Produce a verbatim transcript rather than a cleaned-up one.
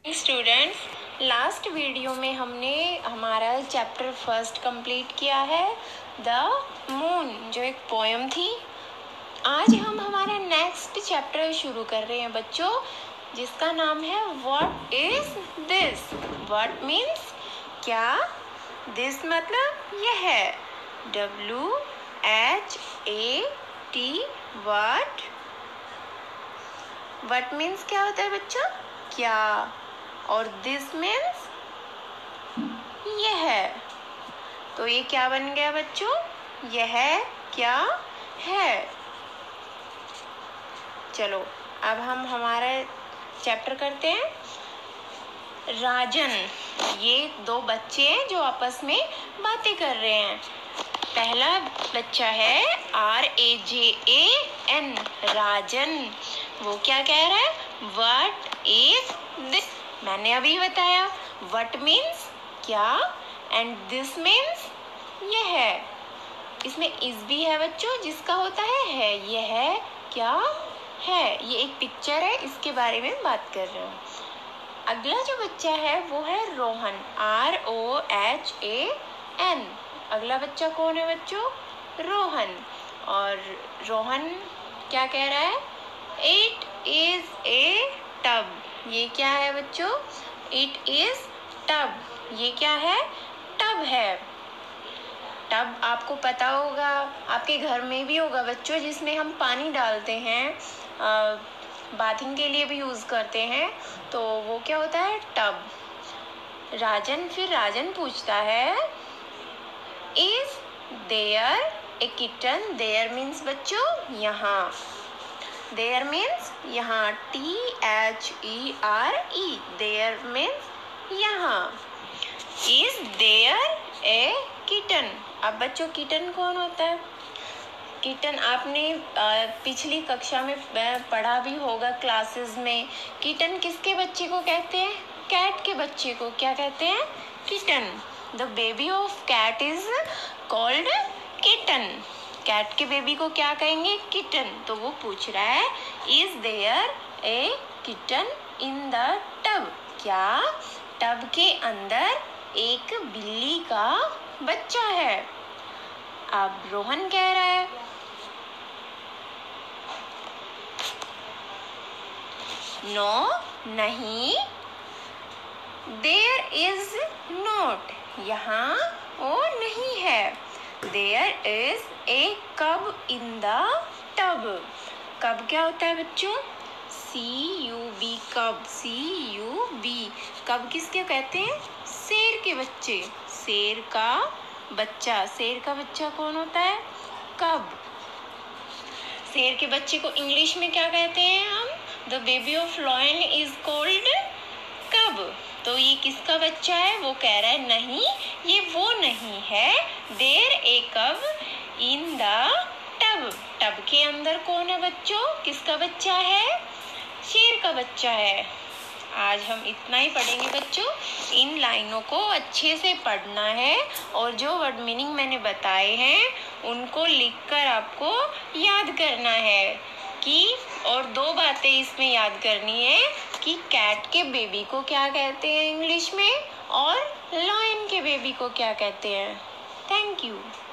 Students, last video में हमने हमारा चैप्टर फर्स्ट कंप्लीट किया है, द मून, जो एक पोएम थी। आज हम हमारा नेक्स्ट चैप्टर शुरू कर रहे हैं बच्चों, जिसका नाम है what is this. What means क्या, दिस मतलब यह है, W H A T, what. What means क्या होता है बच्चों, क्या, और दिस मीन्स यह है। तो ये क्या बन गया बच्चों, यह क्या है। चलो अब हम हमारा चैप्टर करते हैं। राजन, ये दो बच्चे हैं जो आपस में बातें कर रहे हैं। पहला बच्चा है R A J A N, राजन। वो क्या कह रहा है, व्हाट इज दिस। मैंने अभी बताया व्हाट मीन्स क्या एंड दिस मीन्स यह है। इसमें इज भी है बच्चों, जिसका होता है है, यह है क्या है। ये एक पिक्चर है, इसके बारे में बात कर रहे हैं। अगला जो बच्चा है वो है Rohan, R O H A N. अगला बच्चा कौन है बच्चों, रोहन। और रोहन क्या कह रहा है, इट इज ए टब। ये क्या है बच्चों, इट इज टब। ये क्या है, टब है। टब आपको पता होगा, आपके घर में भी होगा बच्चों, जिसमें हम पानी डालते हैं, बाथिंग के लिए भी यूज करते हैं। तो वो क्या होता है, टब। राजन फिर राजन पूछता है, is there a kitten. There means बच्चों यहाँ, देयर मीन्स यहाँ, T H E R E, there means यहाँ। Is there a kitten. अब बच्चों किटन कौन होता है, किटन आपने पिछली कक्षा में पढ़ा भी होगा क्लासेस में। किटन किसके बच्चे को कहते हैं, कैट के बच्चे को क्या कहते हैं, kitten. The baby of cat is called kitten. Cat के बेबी को क्या कहेंगे, किटन। तो वो पूछ रहा है, is there a kitten in the tub. क्या टब के अंदर एक बिल्ली का बच्चा है। अब रोहन कह रहा है, नो नहीं, देयर इज नॉट, यहाँ वो नहीं है। देयर इज ए कब इन द टब। कब क्या होता है बच्चों, सी यू बी, कब, सी यू बी। कब किसके कहते हैं, शेर के बच्चे, शेर का बच्चा। शेर का बच्चा कौन होता है, कब। शेर के बच्चे को इंग्लिश में क्या कहते हैं हम, the baby of lion is called cub. तो ये किसका बच्चा है, वो कह रहा है नहीं, ये वो नहीं है। देयर ए कब इन द टब। टब के अंदर कौन है बच्चों, किसका बच्चा है, शेर का बच्चा है। आज हम इतना ही पढ़ेंगे बच्चों। इन लाइनों को अच्छे से पढ़ना है और जो वर्ड मीनिंग मैंने बताए हैं उनको लिखकर आपको याद करना है कि, और दो बातें इसमें याद करनी है कि कैट के बेबी को क्या कहते हैं इंग्लिश में, और लायन के बेबी को क्या कहते हैं। Thank you.